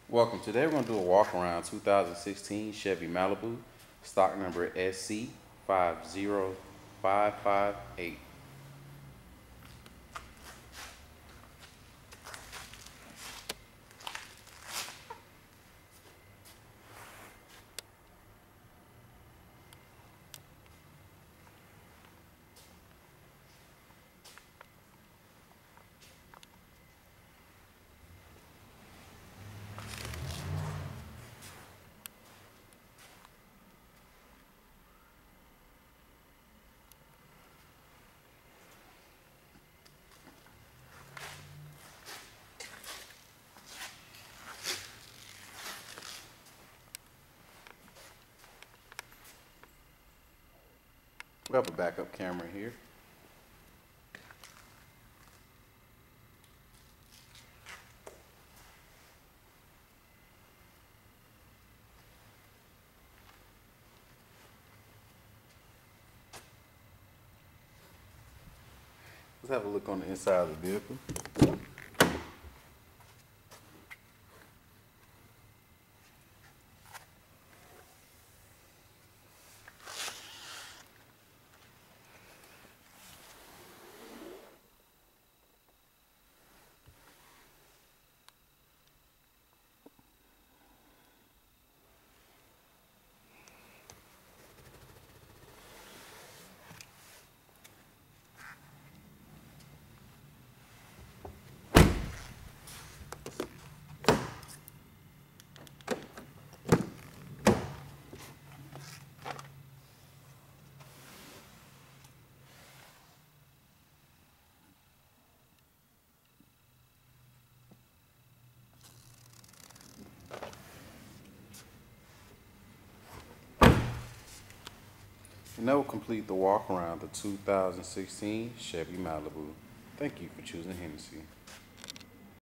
Welcome. Today we're going to do a walk around 2016 Chevy Malibu, stock number SC50558. We have a backup camera here. Let's have a look on the inside of the vehicle. And that will complete the walk around the 2016 Chevy Malibu. Thank you for choosing Hennessy.